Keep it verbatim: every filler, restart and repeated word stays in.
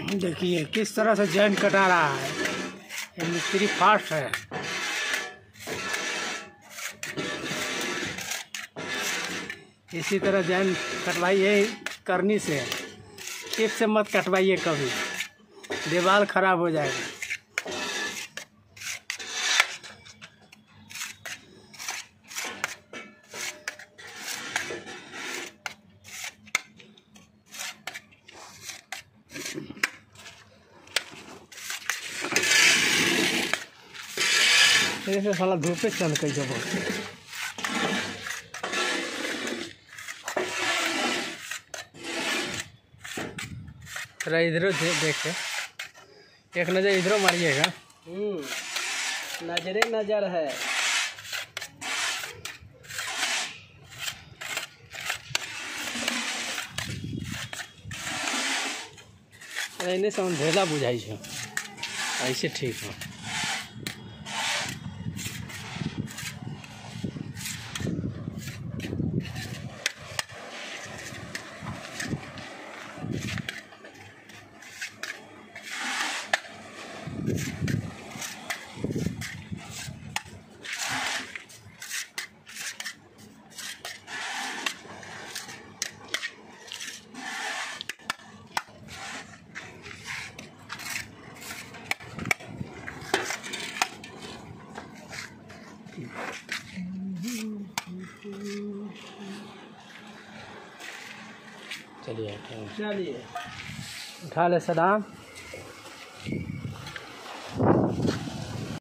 देखिए किस तरह से जॉइंट कटा रहा है, ये मिस्त्री फास्ट है। इसी तरह जॉइंट कटवाइए करनी से, टिप से मत कटवाइए कभी, दीवार खराब हो जाएगा। ऐसे साला धूपे चल के जब थोड़ा इधरों देखे, एक नज़र इधरों मारिएगा। हम्म नजरे नजर है। एने से अंधेला बुझाई है, ऐसे ठीक है। चलिए चलिए उठा ले सदाम।